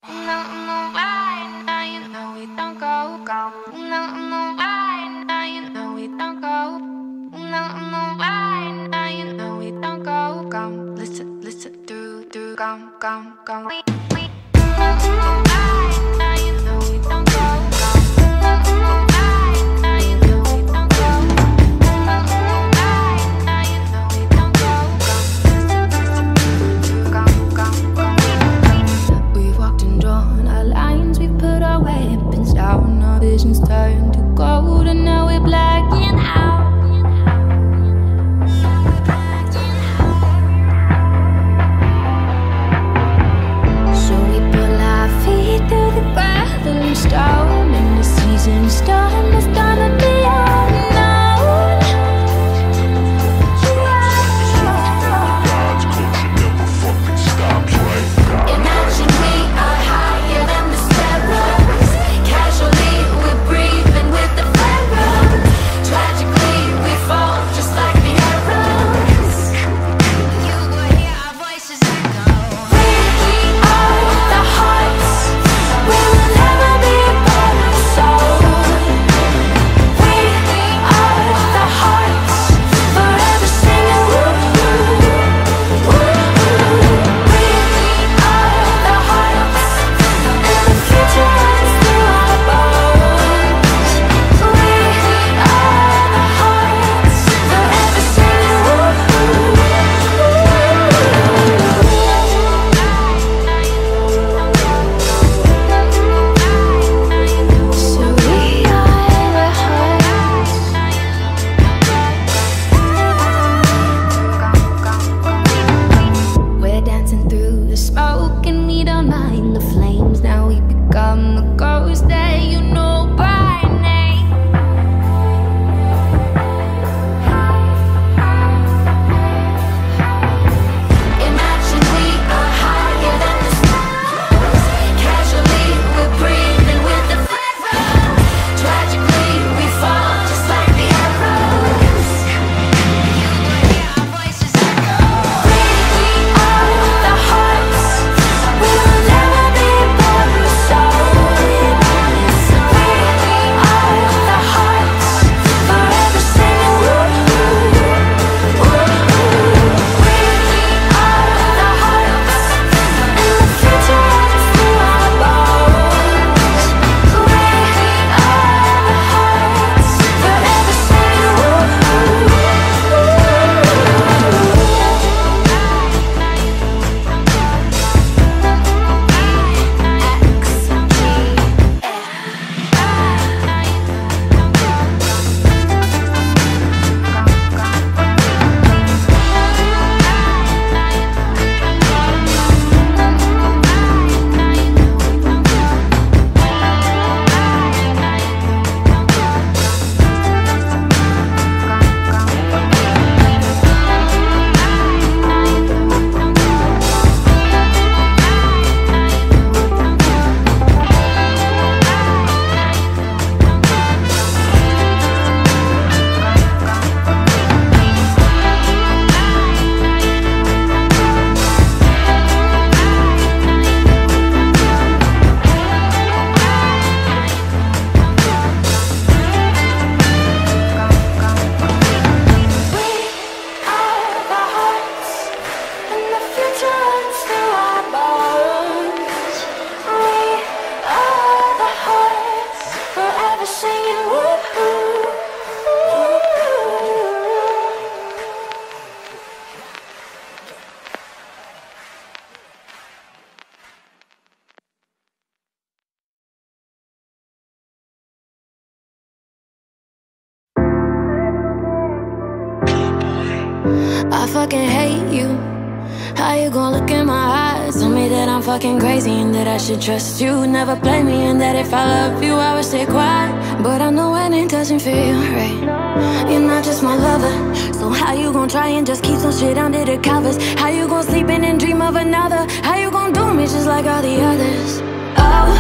I fucking hate you. How you gon' look in my eyes? Tell me that I'm fucking crazy and that I should trust you. Never play me and that if I love you I would stay quiet. But I know when it doesn't feel right. You're not just my lover. So how you gon' try and just keep some shit under the covers? How you gon' sleep in and dream of another? How you gon' do me just like all the others? Oh,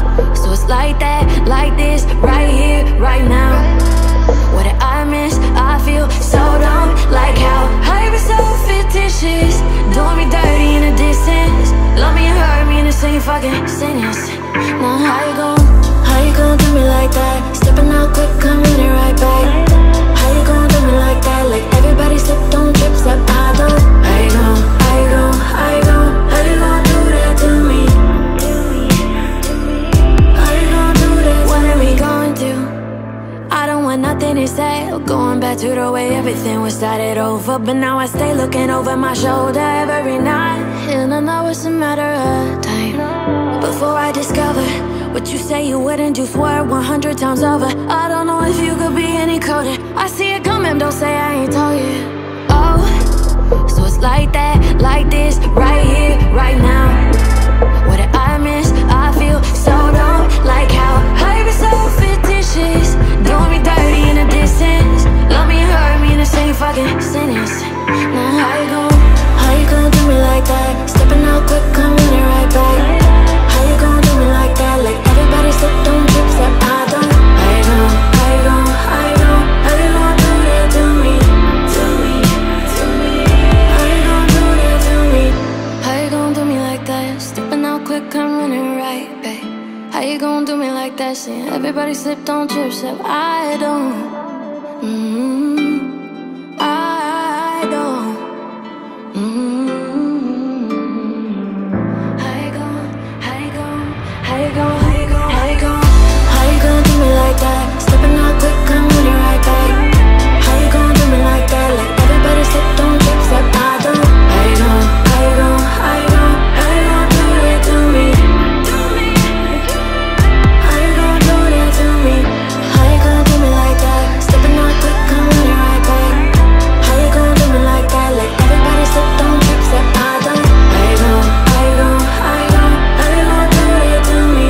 so it's like that, like this, right here, right now. What did I miss? I feel so dumb. Like how I was so fictitious, doing me dirty in a distance. Love me and hurt me in the same fucking sentence. Now how you gon' do me like that? Stepping out quick, I'm running right back. How you gon' do me like that? Like everybody slip, don't trip, step, I don't. How you gon' do that to me? How you gon' do that? What are we gon' do? I don't want nothing to say. Going back to the way everything was started over. But now I stay looking over my shoulder every night, and I know it's a matter of time before I discover what you say you wouldn't do, swore 100 times over. I don't know if you could be any colder. I see it coming, don't say I ain't told you. Oh, so it's like that, like this, right here, right now. What did I miss? I feel so dumb. Like how I was so fictitious, doing me dirty in the distance. Love me and hurt me in the same fucking sentence. Now how you gon' do me like that? Stepping out quick, I'm running right back. How you gon' do me like that? Like everybody slip, don't trip, step, I don't. How you gon' do that to me? How you gon' do that to me? How you gon' do me like that? Stepping out quick, I'm running right back. How you gon' do me like that? Saying everybody slip, don't trip, step, I don't. I don't. How you gon' do me like that? Stepping out quick, I'm running right back. How you gon' do me like that? Like everybody slip, don't trip, step, I don't. How you gon' do that to me? How you gon' do that to me? How you gon' do me like that? Stepping out quick, I'm running right back. How you gon' do me like that? Like everybody slip, don't trip, step, I don't. How you gon' do that to me?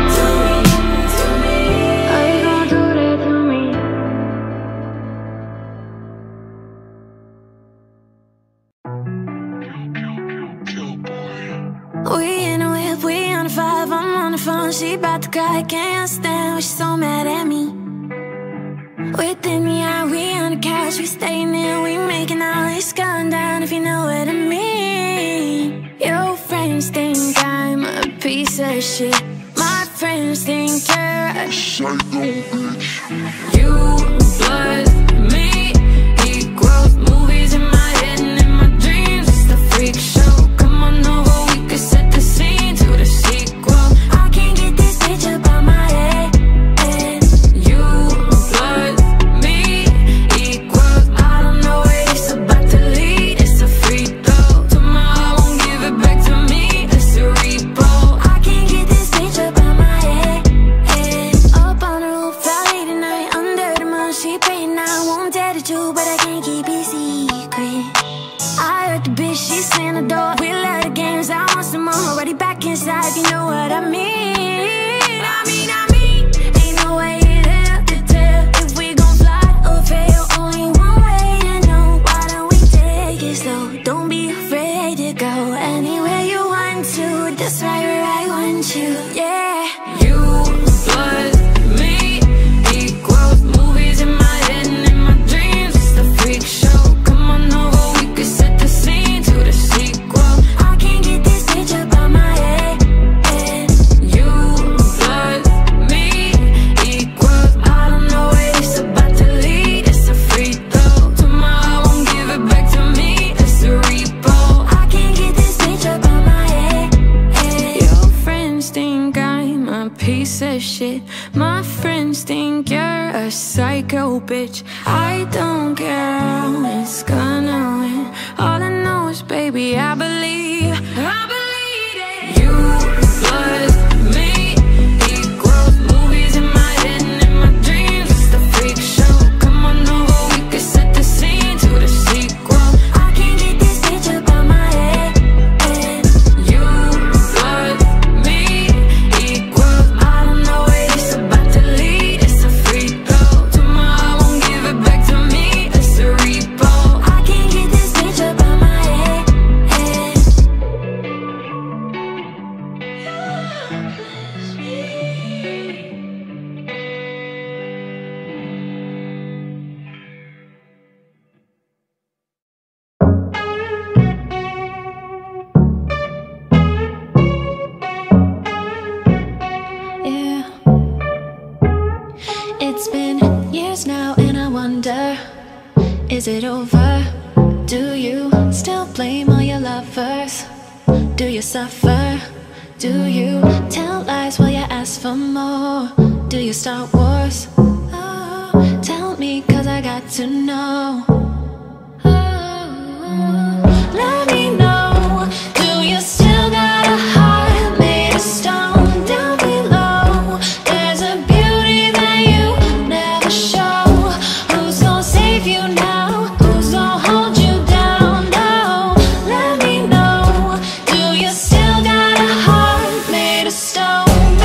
How you gon' do that to me? We in a whip, we on a 5, I'm on the phone. She bout to cry, can't stand when she's so mad at me. Within the eye, we on the couch, we staying there, we making out, it's going down if you know what I mean. Your friends think I'm a piece of shit. My friends think you're a psycho bitch. You plus me equals movies in my head and in my dreams. It's the freak show. Come on over, we could set the scene to the sequel. I can't get this bitch up on my head. You plus me equals, I don't know where it's about to lead. It's a free throw. Tomorrow I won't give it back to me. It's a repo. I can't get this bitch up on my head. Up on the roof, valley tonight, under the moon, she praying. I won't tell the truth, but I can't keep it secret. I heard the bitch, she's in the door. We love the games, I want some more. Already back inside, you know what I mean. Ain't no way in hell to tell if we gon' fly or fail. Only one way to know, why don't we take it slow? Don't be afraid to go anywhere you want to. That's right where I want you, yeah. You plus me equals movies in my head and in my dreams. It's the freak show. Come on over, we could set the scene to the sequel. I can't get this bitch up on my head. You plus me equals, I don't know where it's about to lead. It's a free throw. Tomorrow I won't give it back to me. It's a repo. I can't get this bitch up on my head. Your friends think I'm a piece of shit. My friends think you're a psycho bitch. I don't care how it's gonna win. All I know is, baby, I believe it. You plus me equals movies in my head and in my dreams. It's the freak show. Come on over, we could set the scene to the sequel. I can't get this bitch up on my head. You plus me equals, I don't know where it's about to lead. It's a free throw. Tomorrow I won't give it back to me. It's a repo. I can't get this bitch up on my head. Is it over? Do you still blame all your lovers? Do you suffer? Do you tell lies while you ask for more? Do you start wars? Oh, tell me, cause I got to know. Let me know. Do you still got a heart made of stone? Down below there's a beauty that you never show. Who's gonna save you now? Who's gonna hold you down? No, let me know. Do you still got a heart made of stone?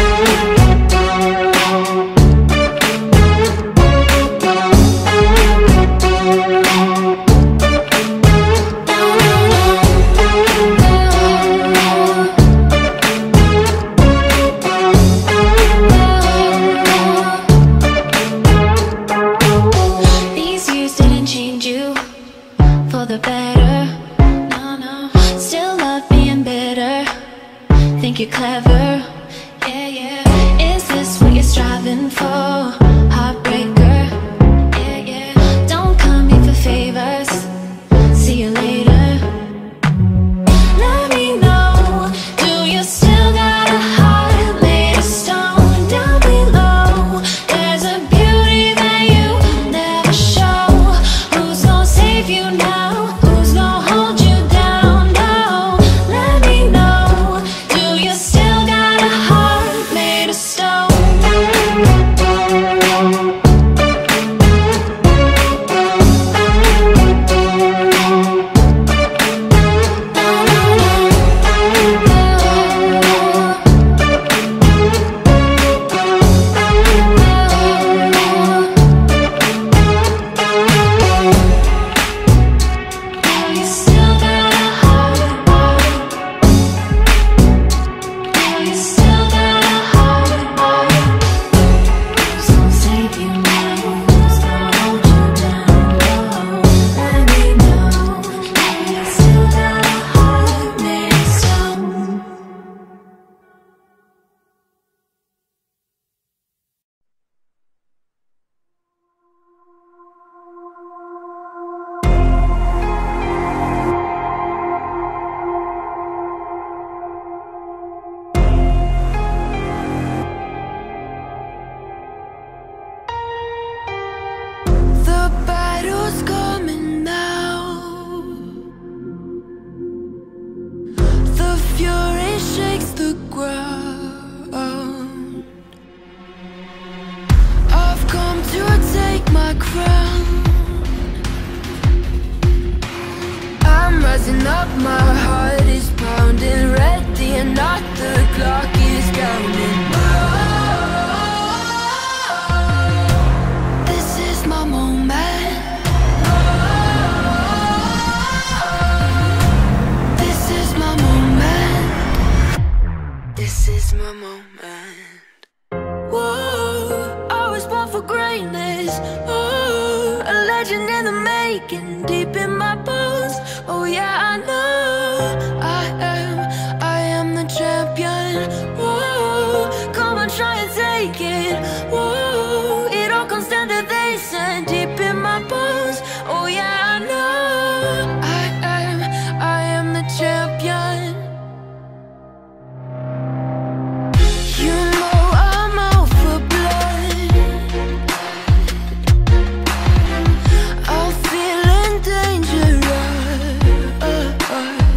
The better, no, no. Still love being bitter. Think you're clever, yeah, yeah. Is this what you're striving for? Heartbreaker, yeah, yeah. Don't come here for favors. See you later. Let me know. Do you still got a heart made of stone? Down below there's a beauty that you never show. Who's gonna save you now? Up, my heart is pounding, ready or not, the clock is counting. This is my moment. This is my moment. This is my moment. Whoa, I was born for greatness. Oh, a legend in the making, deep in my bones. Oh yeah, I know I am the champion. Whoa, come on, try and take it. Whoa, it all comes down to this and deep in my bones. Oh yeah, I know I am the champion. You know I'm out for blood. I'm feeling dangerous.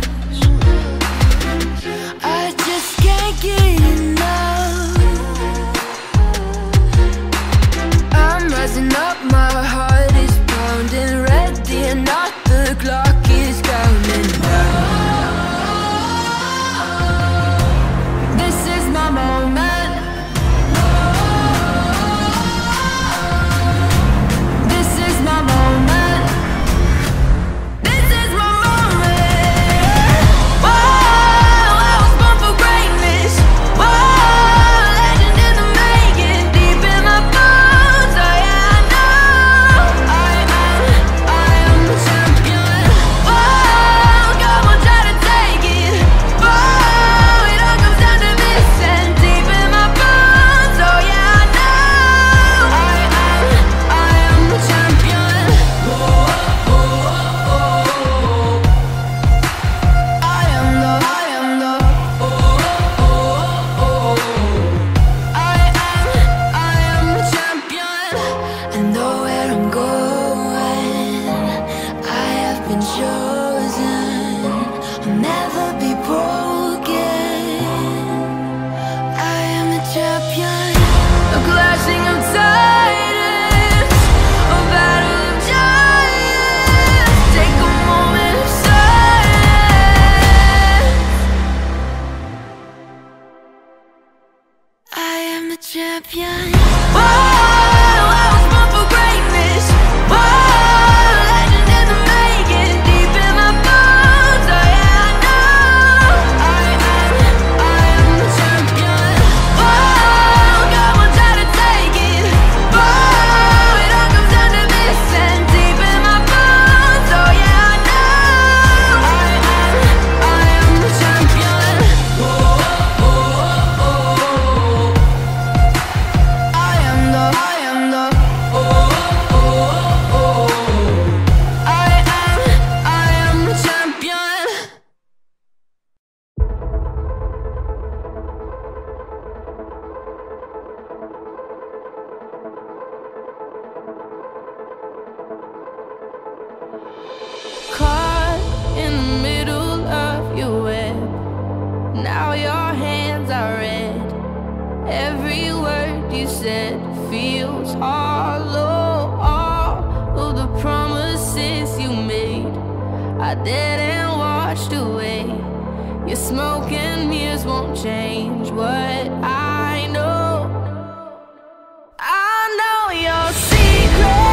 champion. Whoa, I was born for greatness. Whoa, legend in the making, deep in my bones. Oh yeah, I know I am the champion. Whoa, got one try to take it. Whoa, it all comes down to this and deep in my bones. Oh yeah, I know I am the champion. Caught in the middle of your web. Now your hands are red. Every word you said feels hollow. All of the promises you made, I didn't wash away. Your smoke and mirrors won't change what I know. I know your secrets.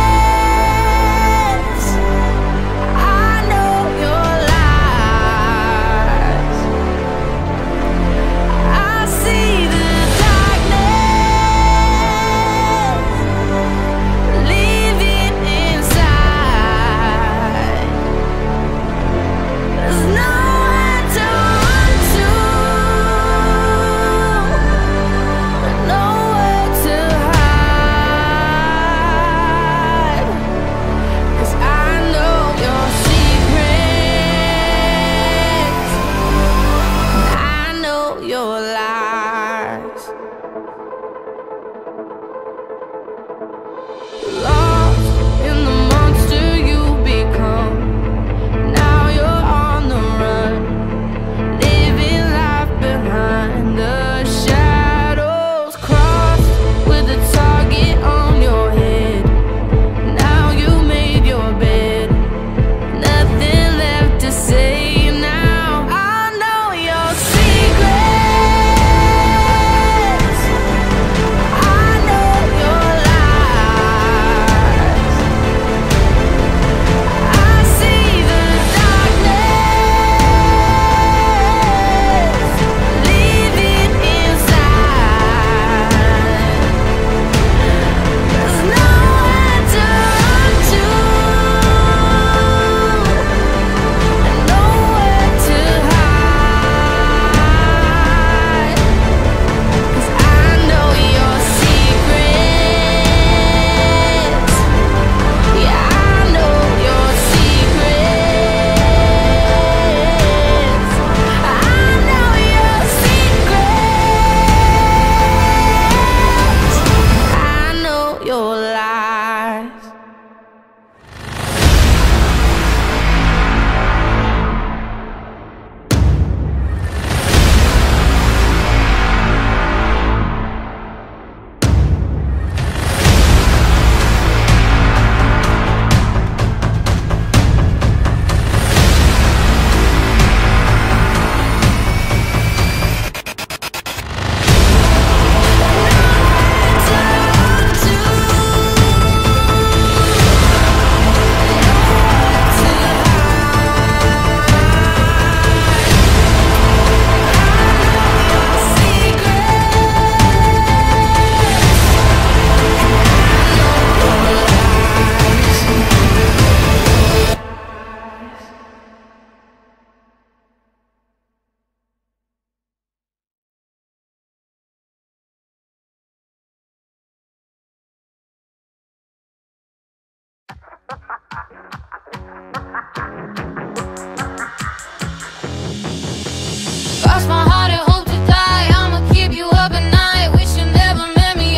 Cross my heart and hope to die. I'ma keep you up at night. Wish you never met me,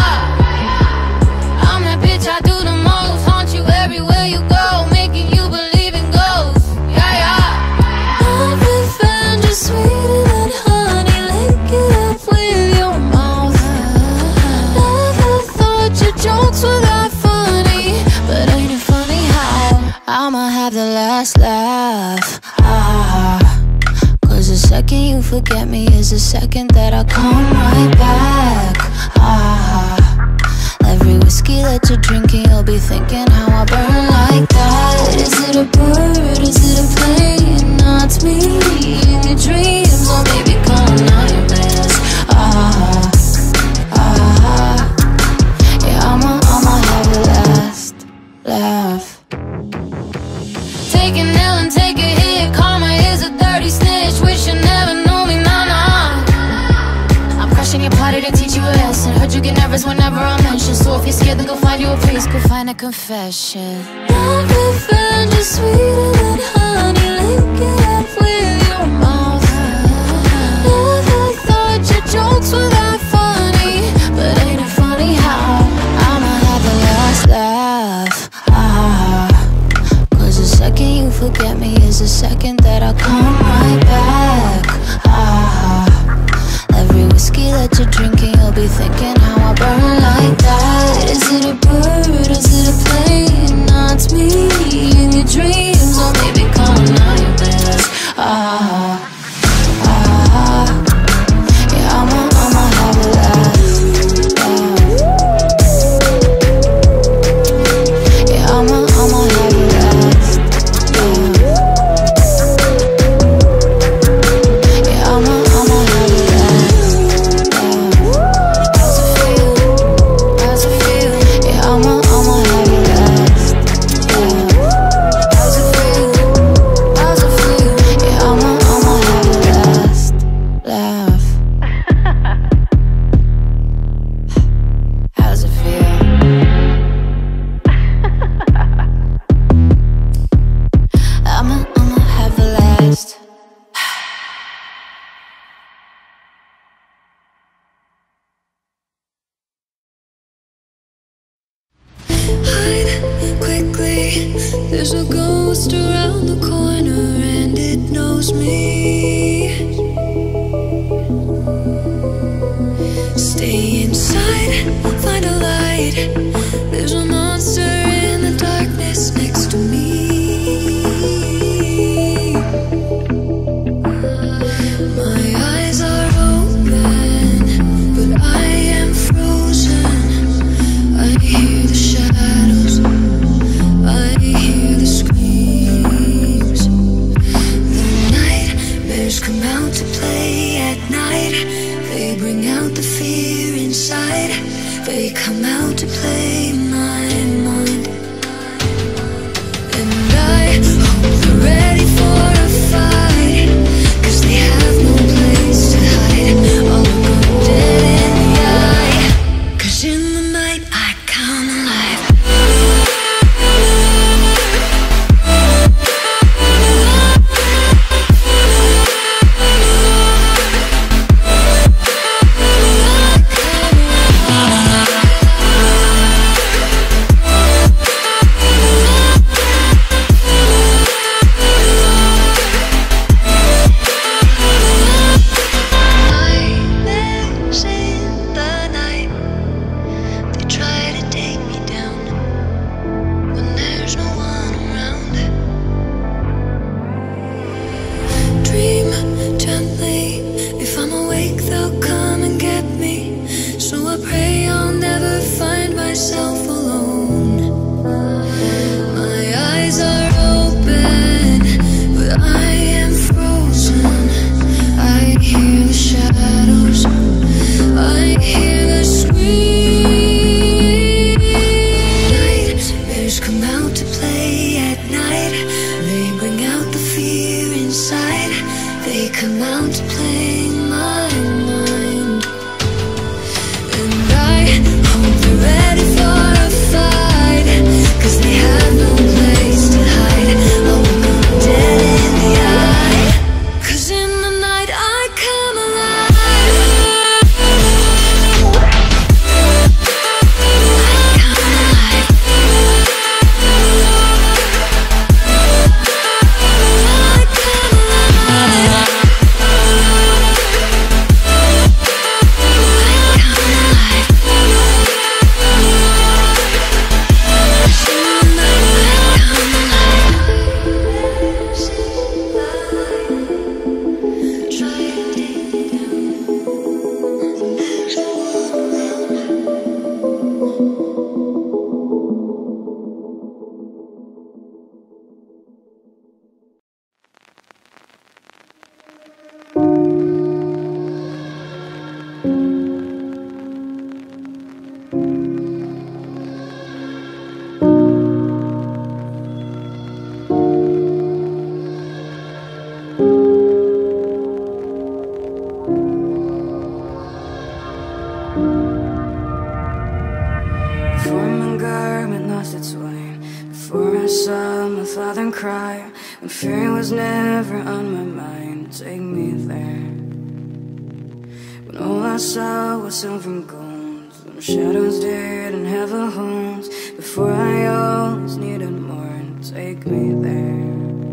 I'm that bitch, I do the most. Haunt you everywhere you go, making you believe in ghosts, I've been found just sweeter than honey. Lick it up with your mouth. Never thought your jokes were that funny, but ain't it funny how I'ma have the last that I'll come right back. Every whiskey that you're drinking, you'll be thinking how I burn like that. Is it a bird? Is it a plane? No, it's me in your dreams, or maybe come nightmares. Yeah, I'ma have a last laugh. Take an L and take a hit. Karma is a dirty snitch. Wish you never knew me, nah. I'm crushing your party to teach you a lesson. Heard you get nervous whenever I mention. So if you're scared, then go find you a priest. Go find a confession. Love revenge is sweeter than honey. Link it up with your mouth. Never thought your jokes were that funny, but ain't it funny how I'ma have the last laugh. Cause the second you forget me is the second that I'll come right back. Every whiskey that you're drinking, you'll be thinking how I burn like that. Is it a bird? Is it a plane? No, it's me in your dreams, or maybe come nightmares. Yeah, I'ma have a last laugh. Yeah, I'ma have a last laugh. Yeah, I'ma have a last laugh. How's it feel? How's it feel? Yeah, I'ma have a last laugh. How's it feel? How's it feel? Yeah, I'ma have a last laugh. How's it feel? I'ma have a last. Hide quickly, there's a ghost around the corner and it knows me. Stay inside, find a light. There's a monster in the darkness next to me. My eyes are open, but I am frozen. I hear the shadows, I hear the screams. The nightmares come out to play at night. They bring out the fear inside. They come out to play my mind. And I hope they're ready for a fight, 'cause they have no place to hide. I'll look them dead in the eye, 'cause in the night I come alive. saw my father cry, when fear was never on my mind. Take me there, when all I saw was silver and gold. When shadows didn't have a home, before I always needed more. Take me there,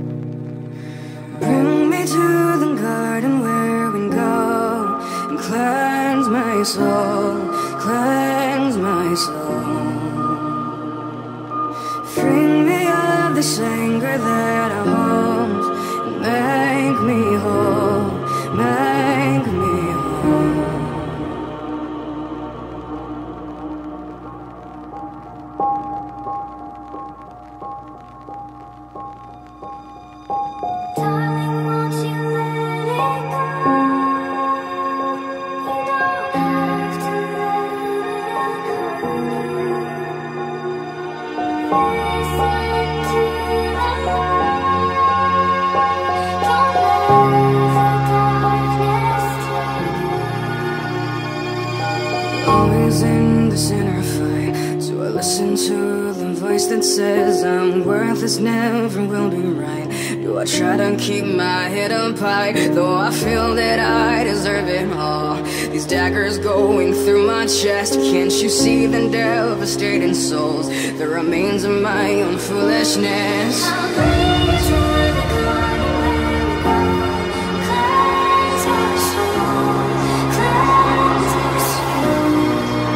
bring me to the garden where we go, and cleanse my soul, cleanse my soul. Free me of this anger that I hold, and make me whole, make me whole. Darling, won't you let it go? You don't have to let it hurt you. Listen to the light. Don't let the darkness take you. Always in the center of fight, so I listen to the voice that says I'm worthless, never will be right. Do I try to keep my head up high, though I feel that I deserve it all? These daggers going through my chest, can't you see the devastating souls, the remains of my own foolishness? I'll bring you to the garden where we go. Cleanse our soul, cleanse our soul.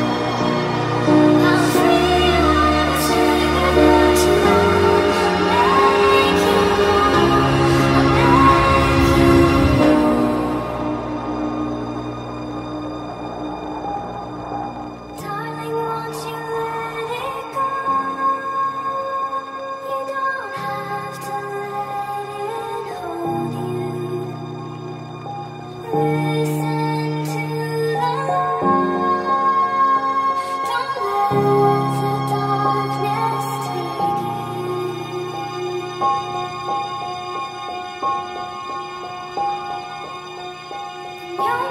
I'll free you of this anger that you hold. Make you whole, I'll make you whole. Darling, won't you let it go? You don't have to let it hold you. Listen to the light. Don't let the darkness take you. Your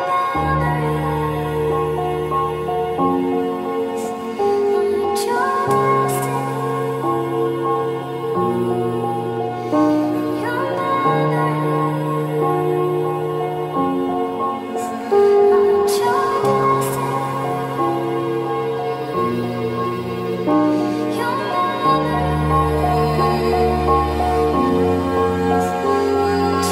memories aren't your destiny. Your memories aren't your destiny. Your memories aren't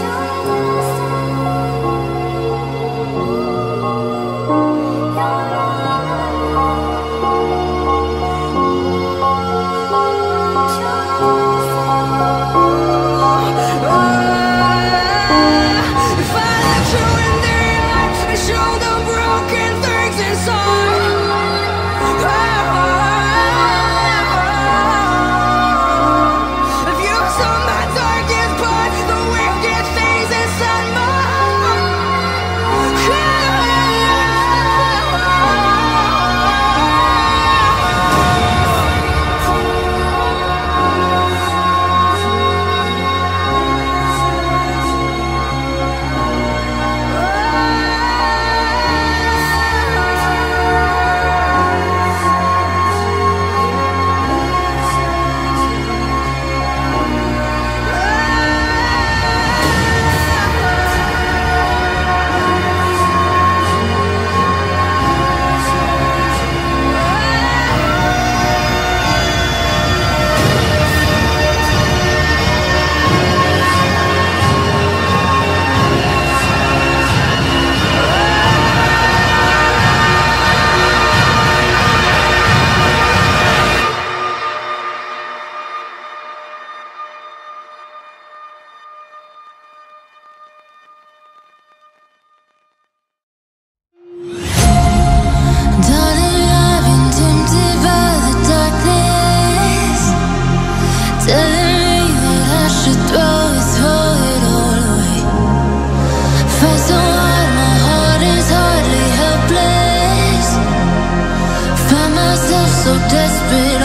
If I let you in their eyes and show the broken things inside, if you saw my darkest part, the wicked things inside my Darling, I've been tempted by the darkness, telling me that I should throw it all away. Fight so hard, my heart is hardly helpless. Find myself so desperate